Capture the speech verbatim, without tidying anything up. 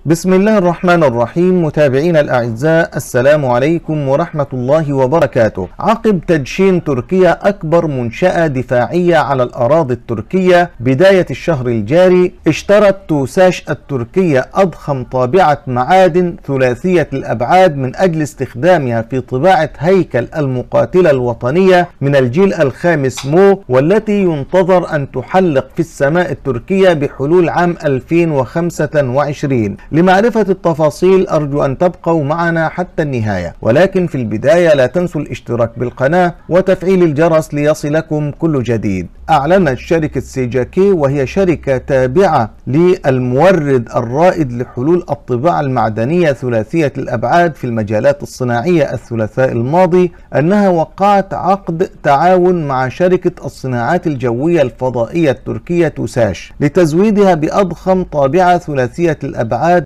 بسم الله الرحمن الرحيم. متابعينا الأعزاء، السلام عليكم ورحمة الله وبركاته. عقب تدشين تركيا أكبر منشأة دفاعية على الأراضي التركية بداية الشهر الجاري، اشترت توساش التركية أضخم طابعة معادن ثلاثية الأبعاد من أجل استخدامها في طباعة هيكل المقاتلة الوطنية من الجيل الخامس مو، والتي ينتظر أن تحلق في السماء التركية بحلول عام ألفين وخمسة وعشرين. لمعرفة التفاصيل أرجو أن تبقوا معنا حتى النهاية، ولكن في البداية لا تنسوا الاشتراك بالقناة وتفعيل الجرس ليصلكم كل جديد. أعلنت شركة سيجاكي، وهي شركة تابعة للمورد الرائد لحلول الطباعة المعدنية ثلاثية الأبعاد في المجالات الصناعية الثلاثاء الماضي، أنها وقعت عقد تعاون مع شركة الصناعات الجوية الفضائية التركية توساش لتزويدها بأضخم طابعة ثلاثية الأبعاد